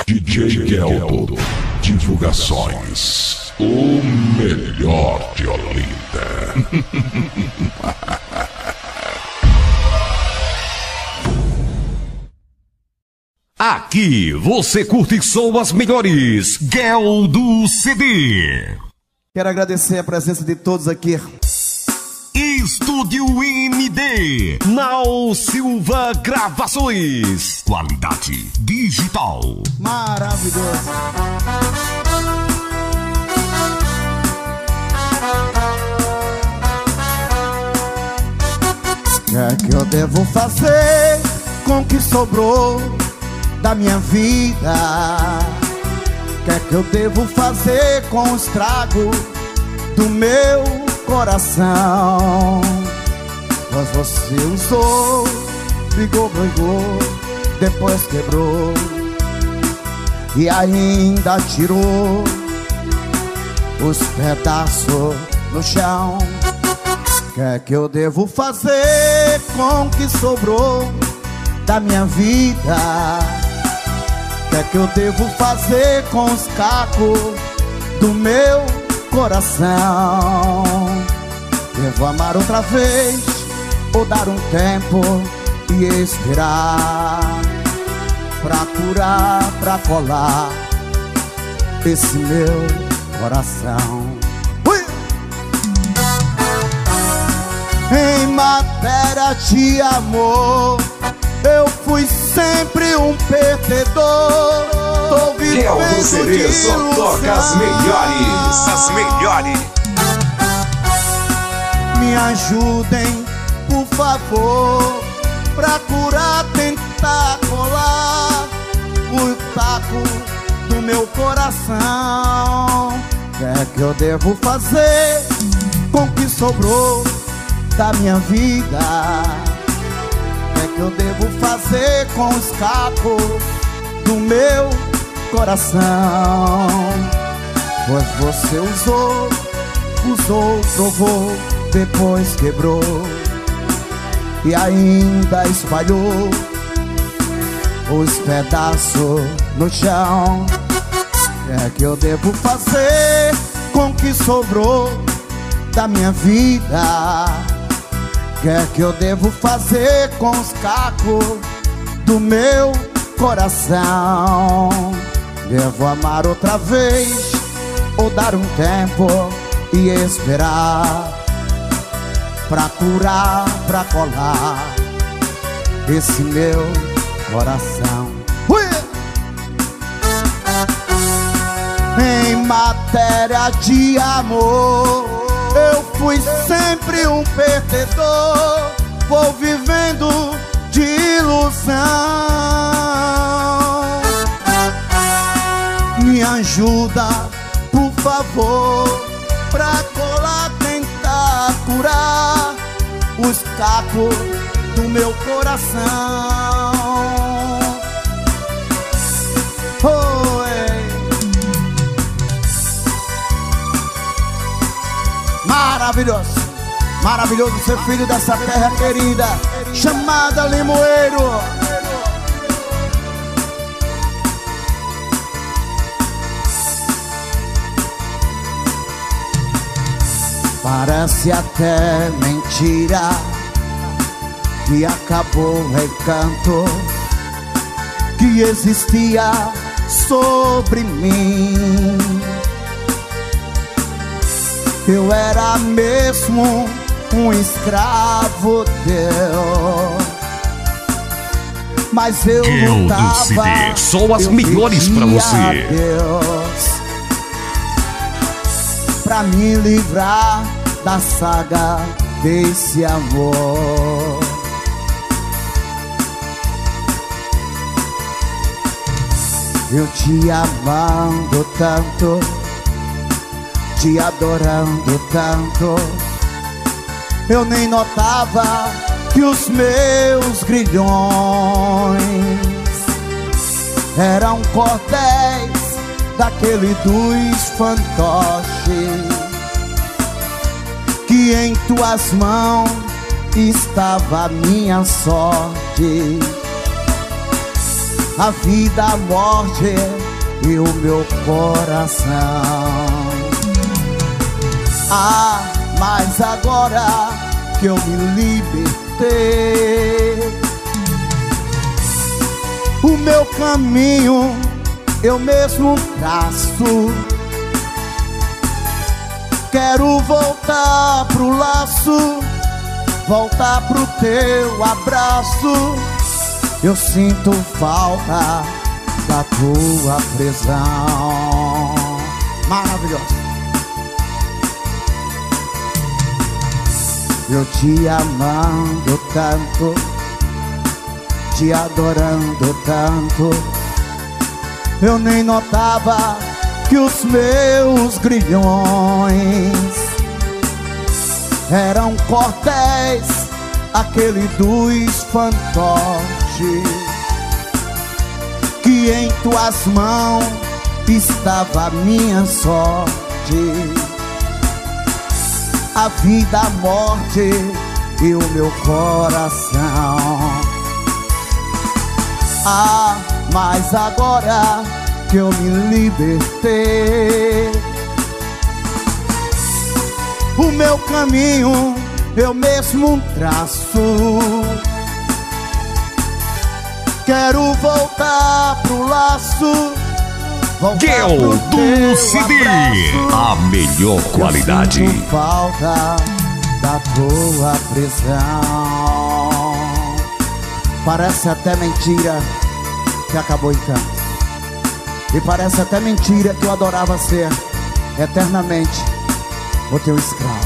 DJ Geldo, divulgações, o melhor de Olinda. Aqui você curte só as melhores. Geldo CD. Quero agradecer a presença de todos aqui. Estúdio MD, Nau Silva Gravações, qualidade digital. Maravilhoso. O que eu devo fazer com o que sobrou da minha vida? O que eu devo fazer com o estrago do meu coração? Pois você usou, brigou, depois quebrou e ainda tirou os pedaços no chão. O que eu devo fazer com o que sobrou da minha vida? O que eu devo fazer com os cacos do meu coração? Devo amar outra vez ou dar um tempo e esperar pra curar, pra colar esse meu coração? Em matéria de amor, eu fui sempre um perdedor. Tô vivendo CD só toca as melhores, as melhores. Me ajudem, por favor, pra curar, tentar colar o taco do meu coração. O que eu devo fazer com o que sobrou da minha vida? O que eu devo fazer com os cacos do meu coração? Pois você usou, provou, depois quebrou e ainda espalhou os pedaços no chão. O que eu devo fazer com o que sobrou da minha vida? O que eu devo fazer com os cacos do meu coração? Devo amar outra vez ou dar um tempo e esperar pra curar, pra colar esse meu coração? Em matéria de amor, eu fui sempre um perdedor. Vou vivendo de ilusão. Me ajuda, por favor, pra colar, tentar curar os cacos do meu coração. Maravilhoso, maravilhoso ser filho dessa terra querida chamada Limoeiro. Parece até mentira que acabou o encanto que existia sobre mim. Eu era mesmo um escravo teu, mas eu lutava, só as melhores pra você. Deus, pra me livrar da saga desse amor. Eu te amando tanto, te adorando tanto, eu nem notava que os meus grilhões eram cordéis daquele dos fantoches, que em tuas mãos estava a minha sorte. a vida, a morte e o meu coração. Ah, mas agora que eu me libertei, o meu caminho eu mesmo traço. Quero voltar pro laço, voltar pro teu abraço. Eu sinto falta da tua prisão. Maravilhoso. Eu te amando tanto, te adorando tanto, eu nem notava que os meus grilhões eram cordéis, aquele dos fantoches, que em tuas mãos estava a minha sorte, a vida, a morte e o meu coração. Ah, mas agora que eu me libertei, o meu caminho eu mesmo traço. Quero voltar pro laço, voltar pro do teu CD, abraço. a melhor qualidade. Eu sinto falta da tua prisão. Parece até mentira que acabou em canto, e parece até mentira que eu adorava ser eternamente o teu escravo.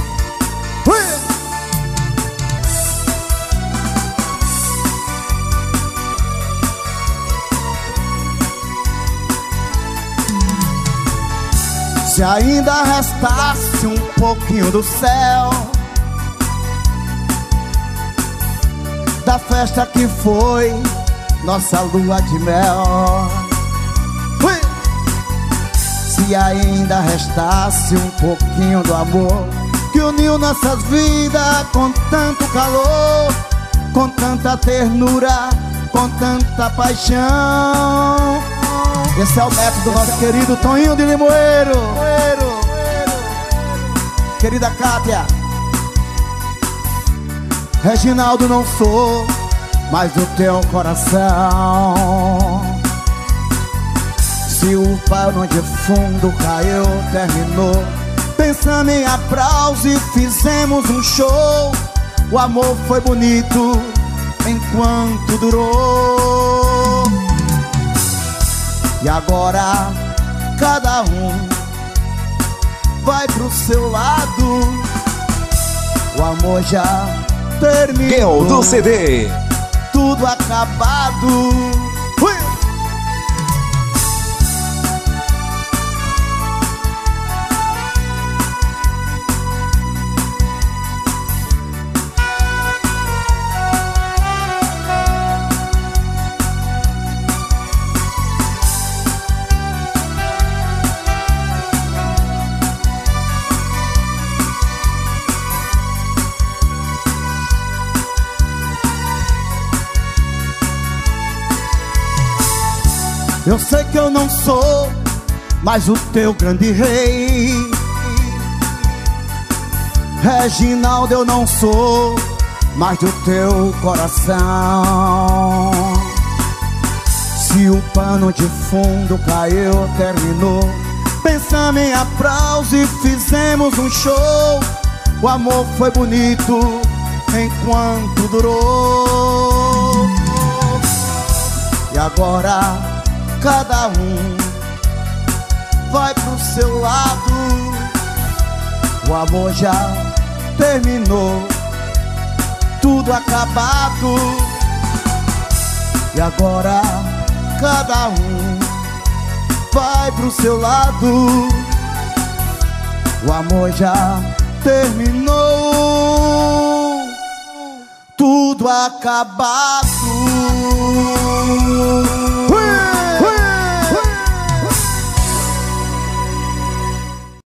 Se ainda restasse um pouquinho do céu, da festa que foi nossa lua de mel, se ainda restasse um pouquinho do amor que uniu nossas vidas com tanto calor, com tanta ternura, com tanta paixão. Esse é o neto do nosso querido Toninho de Limoeiro. Querida Kátia, Reginaldo, não sou mais do teu coração. Se o pano de fundo caiu, terminou, pensando em aplauso e fizemos um show. O amor foi bonito enquanto durou, e agora cada um vai pro seu lado. O amor já terminou, do CD, tudo acabado. Eu sei que eu não sou mais o teu grande rei, Reginaldo, eu não sou mais do teu coração. Se o pano de fundo caiu, terminou, pensamos em aplauso e fizemos um show. O amor foi bonito enquanto durou, e agora cada um vai pro seu lado. O amor já terminou, tudo acabado, e agora cada um vai pro seu lado. O amor já terminou, tudo acabado.